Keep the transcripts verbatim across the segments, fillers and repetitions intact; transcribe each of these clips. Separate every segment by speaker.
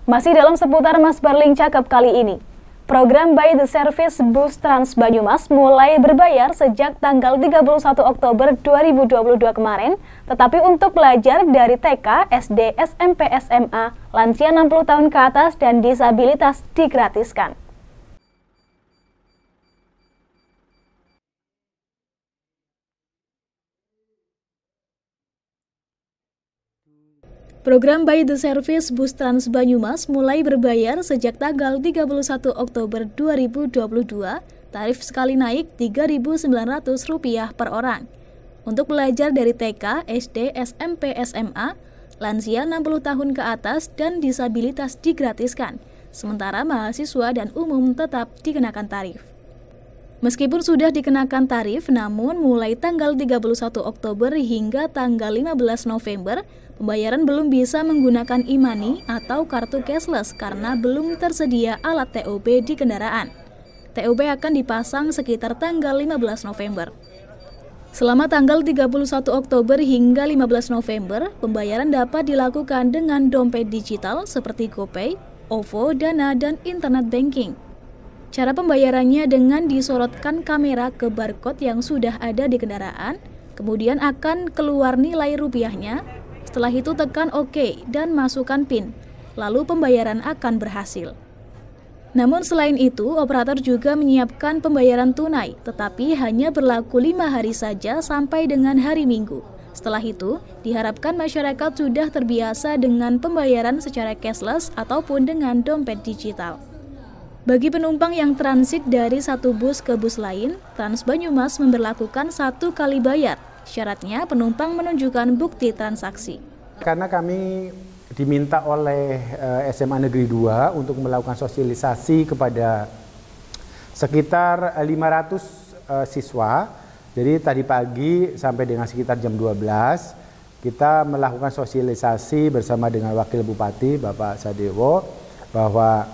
Speaker 1: Masih dalam seputar Mas Barling Cakep kali ini, program By the Service Bus Trans Banyumas mulai berbayar sejak tanggal tiga puluh satu Oktober dua ribu dua puluh dua kemarin, tetapi untuk pelajar dari T K, S D, S M P, S M A, lansia enam puluh tahun ke atas dan disabilitas digratiskan. Program By the Service Bus Trans Banyumas mulai berbayar sejak tanggal tiga puluh satu Oktober dua ribu dua puluh dua, tarif sekali naik tiga ribu sembilan ratus rupiah per orang. Untuk pelajar dari T K, S D, S M P, S M A, lansia enam puluh tahun ke atas dan disabilitas digratiskan, sementara mahasiswa dan umum tetap dikenakan tarif. Meskipun sudah dikenakan tarif, namun mulai tanggal tiga puluh satu Oktober hingga tanggal lima belas November, pembayaran belum bisa menggunakan e-money atau kartu cashless karena belum tersedia alat T O B di kendaraan. T O B akan dipasang sekitar tanggal lima belas November. Selama tanggal tiga puluh satu Oktober hingga lima belas November, pembayaran dapat dilakukan dengan dompet digital seperti GoPay, OVO, Dana, dan internet banking. Cara pembayarannya dengan disorotkan kamera ke barcode yang sudah ada di kendaraan, kemudian akan keluar nilai rupiahnya. Setelah itu tekan OK dan masukkan PIN, lalu pembayaran akan berhasil. Namun selain itu, operator juga menyiapkan pembayaran tunai, tetapi hanya berlaku lima hari saja sampai dengan hari Minggu. Setelah itu, diharapkan masyarakat sudah terbiasa dengan pembayaran secara cashless ataupun dengan dompet digital. Bagi penumpang yang transit dari satu bus ke bus lain, Trans Banyumas memberlakukan satu kali bayar. Syaratnya penumpang menunjukkan bukti transaksi.
Speaker 2: Karena kami diminta oleh uh, S M A Negeri dua untuk melakukan sosialisasi kepada sekitar lima ratus uh, siswa. Jadi tadi pagi sampai dengan sekitar jam dua belas kita melakukan sosialisasi bersama dengan Wakil Bupati Bapak Sadewo bahwa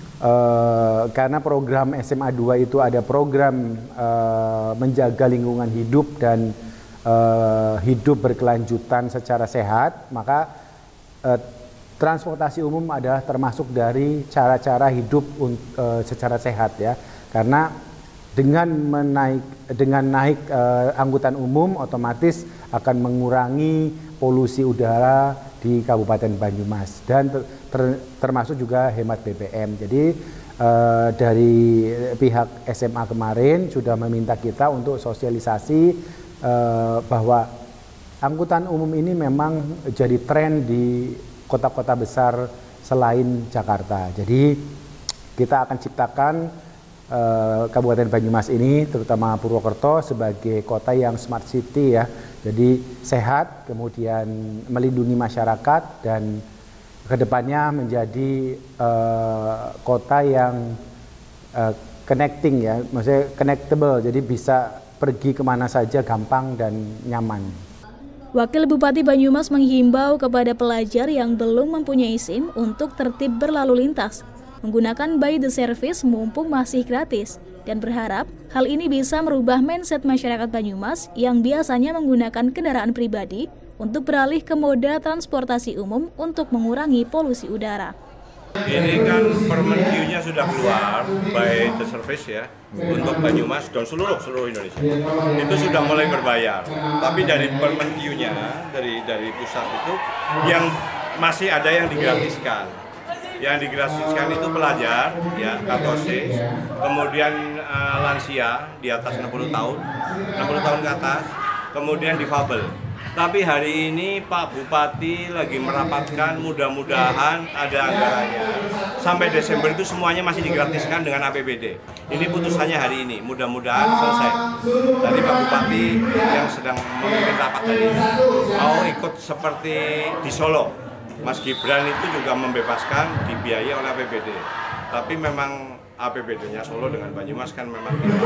Speaker 2: Uh, karena program S M A dua itu ada program uh, menjaga lingkungan hidup dan uh, hidup berkelanjutan secara sehat, maka uh, transportasi umum adalah termasuk dari cara-cara hidup uh, secara sehat ya. Karena dengan menaik dengan naik uh, angkutan umum otomatis akan mengurangi polusi udara di Kabupaten Banyumas dan ter, ter, termasuk juga hemat B B M. Jadi eh, dari pihak S M A kemarin sudah meminta kita untuk sosialisasi eh, bahwa angkutan umum ini memang jadi tren di kota-kota besar selain Jakarta. Jadi kita akan ciptakan eh, Kabupaten Banyumas ini, terutama Purwokerto, sebagai kota yang smart city ya. Jadi sehat, kemudian melindungi masyarakat dan kedepannya menjadi uh, kota yang uh, connecting ya, maksudnya connectable, jadi bisa pergi kemana saja gampang dan nyaman.
Speaker 1: Wakil Bupati Banyumas menghimbau kepada pelajar yang belum mempunyai SIM untuk tertib berlalu lintas, menggunakan By the Service mumpung masih gratis, dan berharap hal ini bisa merubah mindset masyarakat Banyumas yang biasanya menggunakan kendaraan pribadi untuk beralih ke moda transportasi umum untuk mengurangi polusi udara.
Speaker 3: Ini kan Permendiunya sudah keluar, By the Service ya, untuk Banyumas dan seluruh seluruh Indonesia. Itu sudah mulai berbayar. Tapi dari Permendiunya, dari dari pusat itu, yang masih ada yang digratiskan. Yang digratiskan itu pelajar, ya, K T O S, kemudian uh, lansia di atas enam puluh tahun, enam puluh tahun ke atas, kemudian difabel. Tapi hari ini Pak Bupati lagi merapatkan, mudah-mudahan ada anggarannya. Sampai Desember itu semuanya masih digratiskan dengan A P B D. Ini putusannya hari ini, mudah-mudahan selesai. Tadi Pak Bupati yang sedang memimpin rapat tadi mau ikut seperti di Solo. Mas Gibran itu juga membebaskan dibiayai oleh A P B D, tapi memang A P B D-nya Solo dengan Banyumas kan memang tidak.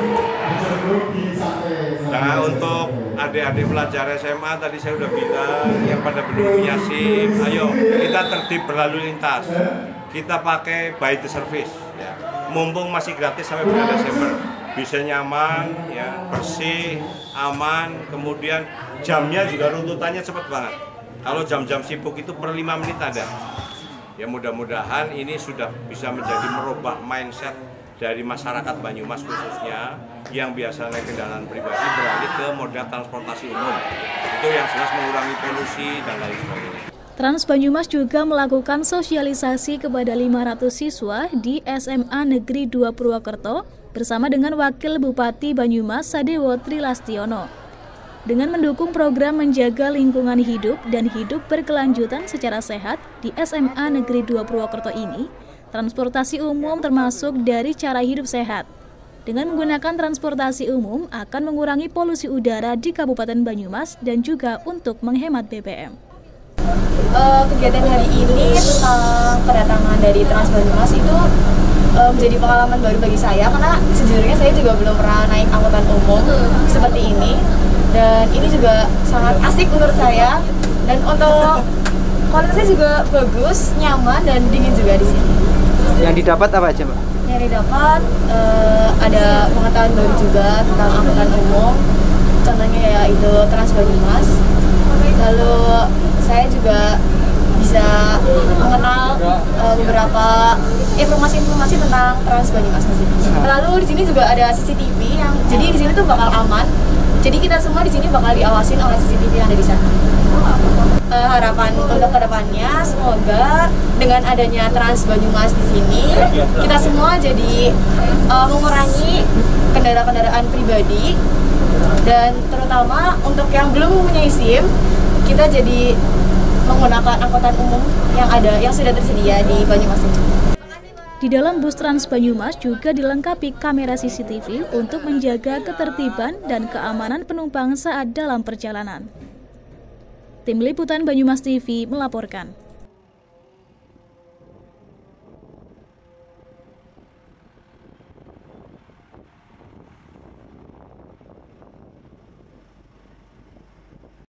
Speaker 3: Nah, untuk adik-adik pelajar S M A tadi saya sudah bilang yang pada belum punya SIM, ayo kita tertib berlalu lintas, kita pakai By the Service, ya. Mumpung masih gratis sampai bulan Desember, bisa nyaman, ya, bersih, aman, kemudian jamnya juga runtutannya cepat banget. Kalau jam-jam sibuk itu per lima menit ada. Ya mudah-mudahan ini sudah bisa menjadi merubah mindset dari masyarakat Banyumas khususnya yang biasa naik kendaraan pribadi beralih ke moda transportasi umum. Itu yang jelas mengurangi polusi dan lain sebagainya.
Speaker 1: Trans Banyumas juga melakukan sosialisasi kepada lima ratus siswa di S M A Negeri dua Purwokerto bersama dengan Wakil Bupati Banyumas Sadewo Trilastiono. Dengan mendukung program menjaga lingkungan hidup dan hidup berkelanjutan secara sehat di S M A Negeri dua Purwokerto ini, transportasi umum termasuk dari cara hidup sehat. Dengan menggunakan transportasi umum akan mengurangi polusi udara di Kabupaten Banyumas dan juga untuk menghemat B B M.
Speaker 4: Uh, kegiatan hari ini tentang kedatangan dari Trans Banyumas itu uh, menjadi pengalaman baru bagi saya karena sejujurnya saya juga belum pernah naik angkutan umum seperti ini, dan ini juga sangat asik menurut saya, dan untuk kualitasnya juga bagus, nyaman, dan dingin juga di sini.
Speaker 5: Yang didapat apa aja, Mbak?
Speaker 4: Yang didapat uh, ada pengetahuan baru juga tentang angkutan umum, contohnya ya itu Trans Banyumas. Lalu saya juga bisa mengenal uh, beberapa informasi-informasi tentang Trans Banyumas di sini. Lalu di sini juga ada C C T V yang jadi di sini tuh bakal aman. Jadi kita semua di sini bakal diawasin oleh C C T V yang ada di sana. Uh, harapan untuk kedepannya semoga dengan adanya Trans Banyumas di sini kita semua jadi uh, mengurangi kendaraan-kendaraan pribadi, dan terutama untuk yang belum mempunyai SIM kita jadi menggunakan angkutan umum yang ada, yang sudah tersedia di Banyumas ini.
Speaker 1: Di dalam bus Trans Banyumas juga dilengkapi kamera C C T V untuk menjaga ketertiban dan keamanan penumpang saat dalam perjalanan. Tim Liputan Banyumas T V melaporkan.